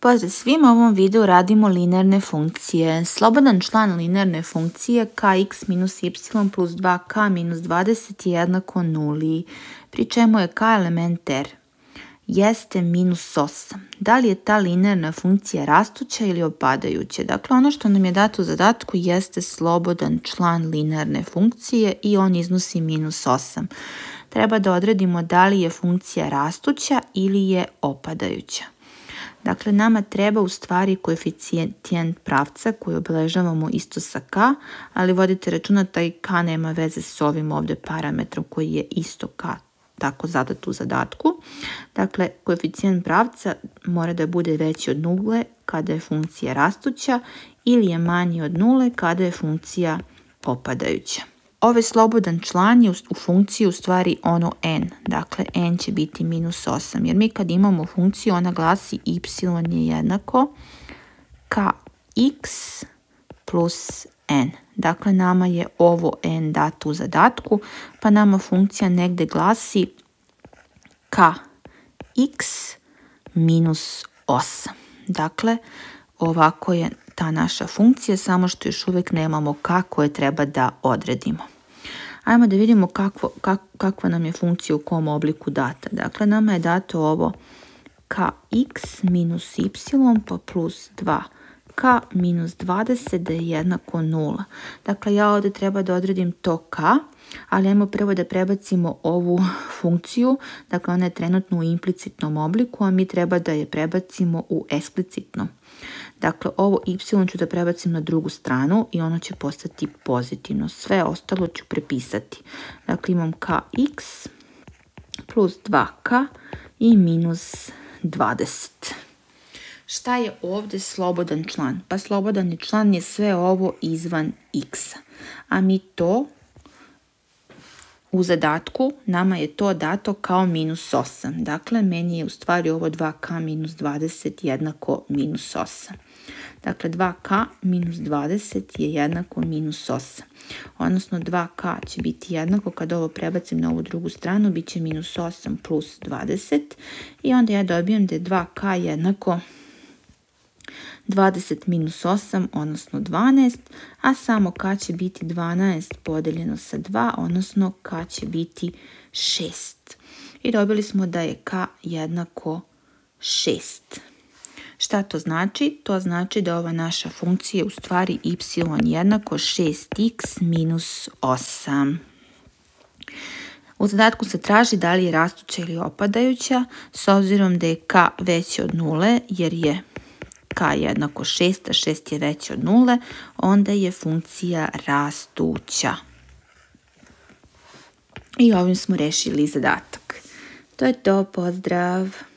Pozdrav svima, u ovom videu radimo linearne funkcije. Slobodan član linearne funkcije kx minus y plus 2k minus 20 je jednako 0, pri čemu je k element r. Jeste minus 8. Da li je ta linearna funkcija rastuća ili opadajuća? Dakle, ono što nam je dato u zadatku jeste slobodan član linearne funkcije i on iznosi minus 8. Treba da odredimo da li je funkcija rastuća ili je opadajuća. Dakle, nama treba u stvari koeficijent pravca koji obeležavamo isto sa k, ali vodite računa taj k nema veze s ovim ovdje parametrom koji je isto k, tako zadat u zadatku. Dakle, koeficijent pravca mora da bude veći od 0 kada je funkcija rastuća ili je manji od 0 kada je funkcija opadajuća. Ovaj slobodan član je u funkciji u stvari ono n, dakle n će biti minus 8, jer mi kad imamo funkciju ona glasi y je jednako kx plus n. Dakle, nama je ovo n dato u zadatku, pa nama funkcija negde glasi kx minus 8. Dakle, ovako je ta naša funkcija, samo što još uvijek nemamo k koje treba da odredimo. Ajmo da vidimo kakva nam je funkcija u kom obliku data. Dakle, nama je dato ovo kx minus y pa plus 2k minus 20 da je jednako 0. Dakle, ja ovdje treba da odredim to k, ali ajmo prvo da prebacimo ovu funkciju. Dakle, ona je trenutno u implicitnom obliku, a mi treba da je prebacimo u eksplicitnom. Dakle, ovo y ću da prebacim na drugu stranu i ono će postati pozitivno. Sve ostalo ću prepisati. Dakle, imam kx plus 2k i minus 20. Šta je ovdje slobodan član? Pa slobodan član je sve ovo izvan x. A mi to u zadatku, nama je to dato kao minus 8. Dakle, meni je u stvari ovo 2k minus 20 jednako minus 8. Dakle, 2k minus 20 je jednako minus 8. Odnosno, 2k će biti jednako, kada ovo prebacim na ovu drugu stranu, bit će minus 8 plus 20. I onda ja dobijem da je 2k jednako 20 minus 8, odnosno 12, a samo k će biti 12 podeljeno sa 2, odnosno k će biti 6. I dobili smo da je k jednako 6. Šta to znači? To znači da ova naša funkcija u stvari y jednako 6x minus 8. U zadatku se traži da li je rastuća ili opadajuća, s obzirom da je k veće od 0, jer je k jednako 6, a 6 je veće od 0, onda je funkcija rastuća. I ovim smo rešili zadatak. To je to, pozdrav!